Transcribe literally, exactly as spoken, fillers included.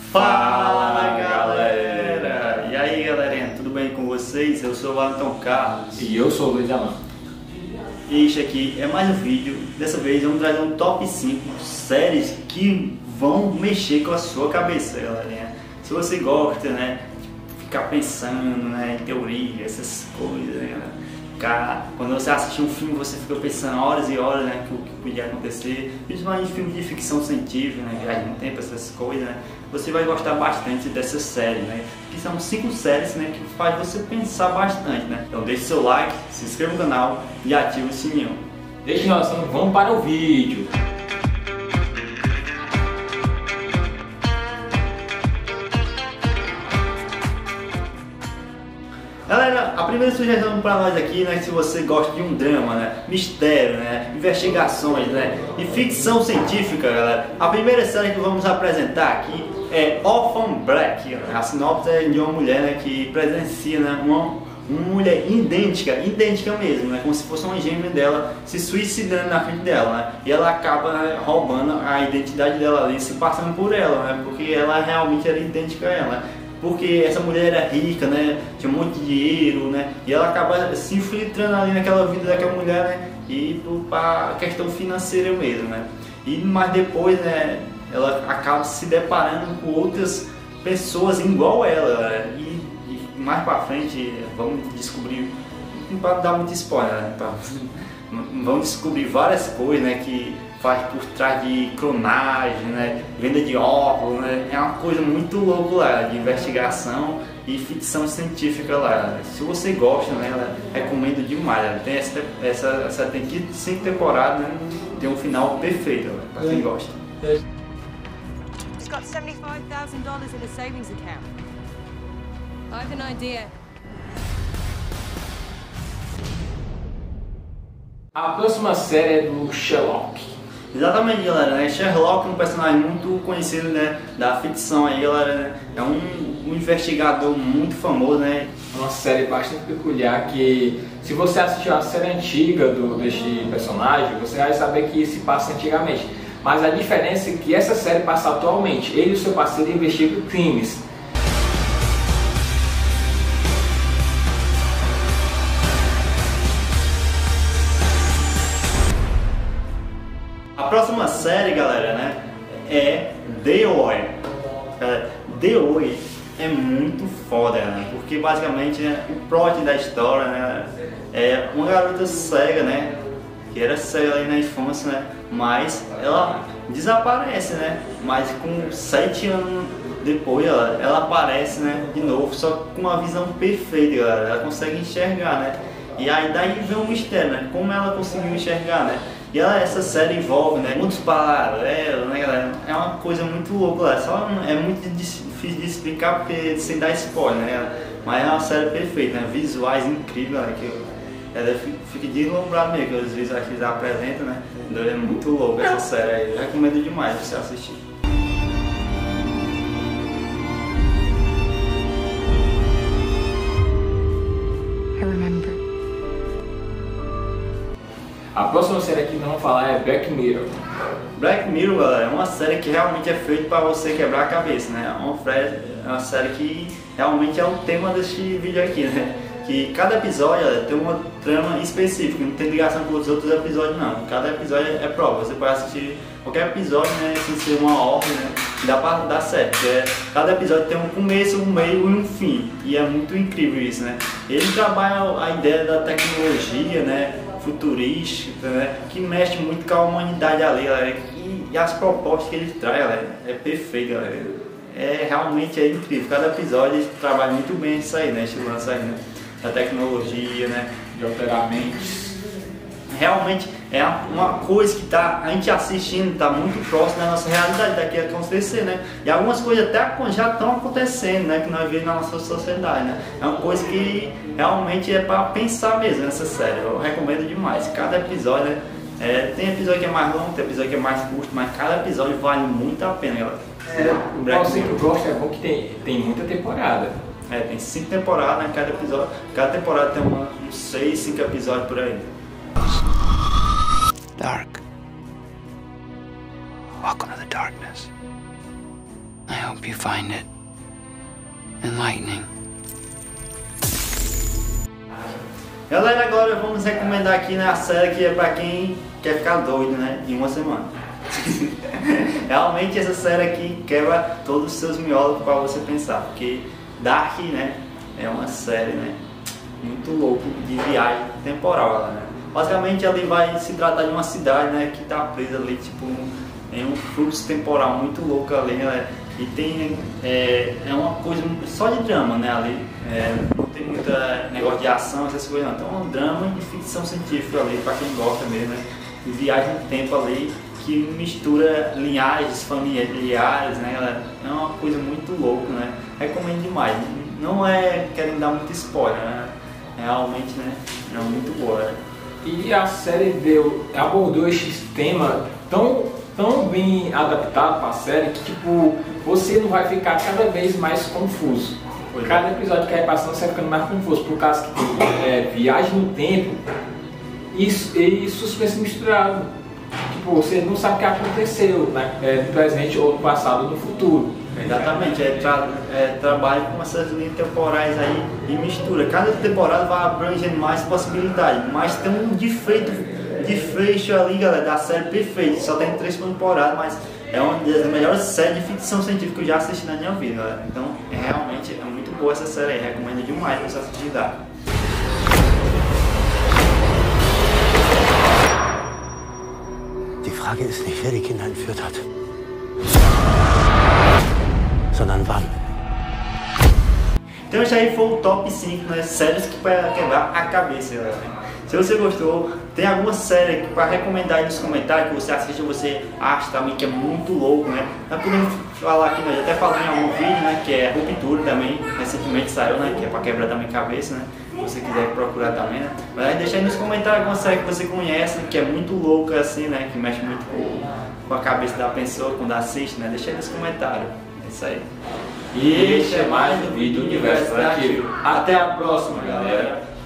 Fala galera! E aí galerinha, tudo bem com vocês? Eu sou o Wellington Carlos. E eu sou o Luiz Alan. E este aqui é mais um vídeo. Dessa vez vamos trazer um top cinco séries que vão mexer com a sua cabeça, galerinha. Se você gosta, né, de ficar pensando, né, em teoria, essas coisas, né, cara, quando você assiste um filme você fica pensando horas e horas, né, o que podia acontecer, principalmente filmes de ficção científica, né, viagem no tempo, essas coisas, né, você vai gostar bastante dessas séries, né, que são cinco séries, né, que faz você pensar bastante, né. Então deixe seu like, se inscreva no canal e ative o sininho. Deixe nós, vamos para o vídeo. Galera, a primeira sugestão para nós aqui, né, se você gosta de um drama, né, mistério, né, investigações, né, e ficção científica, galera, a primeira série que vamos apresentar aqui é Orphan Black. A sinopse é de uma mulher, né, que presencia, né, uma, uma mulher idêntica, idêntica mesmo, né, como se fosse uma gêmea dela se suicidando na frente dela, né, e ela acaba, né, roubando a identidade dela ali, se passando por ela, né, porque ela realmente era idêntica a ela, né. Porque essa mulher era rica, né, tinha um monte de dinheiro, né, e ela acaba se infiltrando ali naquela vida daquela mulher, né, e para a questão financeira mesmo, né. E mas depois, né, ela acaba se deparando com outras pessoas igual ela, né, e, e mais para frente vamos descobrir, não para dar muito spoiler, né, pra, vamos descobrir várias coisas, né, que faz por trás de clonagem, né, venda de óculos, né, é uma coisa muito louca lá, de investigação e ficção científica lá. Se você gosta, né, recomendo demais. Né? Tem essa, essa, essa tem cinco temporadas, né, tem um final perfeito, né, para quem gosta. He's got seventy-five thousand dollars in a savings account. I have an idea. A próxima série é do Sherlock. Exatamente, galera, né? Sherlock é um personagem muito conhecido, né, da ficção aí, galera, né? É um, um investigador muito famoso, né? Uma série bastante peculiar que, se você assistir a série antiga do, deste personagem, você vai saber que se passa antigamente. Mas a diferença é que essa série passa atualmente. Ele e o seu parceiro investigam crimes. A próxima série, galera, né, é The Oi. The Oi é muito foda, né, porque basicamente, né, o plot da história, né, é uma garota cega, né, que era cega ali na infância, né, mas ela desaparece, né, mas com sete anos depois ela, ela aparece, né, de novo, só com uma visão perfeita, galera, ela consegue enxergar, né, e aí daí vem um mistério, né, como ela conseguiu enxergar, né. E ela, essa série envolve, né, muitos paralelos, né, galera? É uma coisa muito louca lá, só é muito difícil de explicar porque sem dar spoiler, né? Mas é uma série perfeita, né? Visuais incríveis, né? Que ela fica deslumbrada mesmo, que os visuais que eles apresentam, né? Então é muito louco essa série aí, eu recomendo demais você assistir. I remember. A próxima série que nós vamos falar é Black Mirror. Black Mirror, galera, é uma série que realmente é feita para você quebrar a cabeça, né? É uma, é uma série que realmente é o tema deste vídeo aqui, né? Que cada episódio, galera, tem uma trama específica, não tem ligação com os outros episódios não. Cada episódio é próprio, você pode assistir qualquer episódio, né, sem ser uma ordem, né? Dá pra dar certo. É, cada episódio tem um começo, um meio e um fim. E é muito incrível isso, né? Ele trabalha a ideia da tecnologia, né, futurística, né, que mexe muito com a humanidade ali, galera, e, e as propostas que ele traz, galera, é perfeito, galera. É realmente é incrível. Cada episódio ele trabalha muito bem isso aí, né, esse lance aí, né, da tecnologia, né, De operar mentes. Realmente é uma coisa que tá, a gente assistindo está muito próximo da nossa realidade, daqui a acontecer, né? E algumas coisas até já estão acontecendo, né? Que nós vemos na nossa sociedade, né? É uma coisa que realmente é para pensar mesmo nessa série. Eu recomendo demais. Cada episódio, né? É, tem episódio que é mais longo, tem episódio que é mais curto, mas cada episódio vale muito a pena, galera. É, pra você que gosta, é bom que tem, tem muita temporada. É, tem cinco temporadas, né? Cada episódio, cada temporada tem uma, uns seis, cinco episódios por aí. Dark. Welcome to the darkness. I hope hope you find it enlightening. Galera, agora vamos recomendar aqui na série que é pra quem quer ficar doido, né? Em uma semana. Realmente essa série aqui quebra todos os seus miolos para você pensar, porque Dark, né, é uma série, né, muito louca de viagem temporal, né? Basicamente ali vai se tratar de uma cidade, né, que está presa ali tipo em um fluxo temporal muito louco ali, né? E tem é, é uma coisa só de drama, né, ali é, não tem muito negócio de ação, essas coisas não. Então é um drama de ficção científica ali para quem gosta mesmo, né, de viagem no tempo ali, que mistura linhagens familiares, né, galera? É uma coisa muito louca, né? Recomendo demais. Não é querendo dar muito spoiler, né? Realmente, né? É muito boa, né? E a série deu, abordou esse tema tão, tão bem adaptado para a série que tipo, você não vai ficar cada vez mais confuso. Pois cada é. episódio que vai passando você vai ficando mais confuso, por causa que tem é, viagem no tempo e, e suspense misturado. Tipo, você não sabe o que aconteceu, né? É, no presente ou no passado ou no futuro. Exatamente, é, tra é trabalho com essas linhas temporais aí e mistura. Cada temporada vai abrangendo mais possibilidades, mas tem um defeito, desfecho ali, galera, da série perfeita. Só tem três temporadas, mas é uma das melhores séries de ficção científica que eu já assisti na minha vida, galera. Então, é, realmente é muito boa essa série aí, recomendo demais você assistir. Die Frage ist nicht, wer die Kinder entführt hat, sondern wann. Então esse aí foi o top cinco, né, séries que para quebrar a cabeça, galera. Se você gostou, tem alguma série para recomendar aí nos comentários que você assiste e você acha também que é muito louco, né? Nós podemos falar aqui, nós até falamos em algum vídeo, né, que é Ruptura também, recentemente saiu, né, que é para quebrar também cabeça, né? Se você quiser procurar também, né? Mas deixa aí nos comentários alguma série que você conhece, que é muito louca assim, né? Que mexe muito com, com a cabeça da pessoa quando assiste, né? Deixa aí nos comentários. É isso aí. E este é mais um vídeo Universo Interativo. Até a próxima, galera!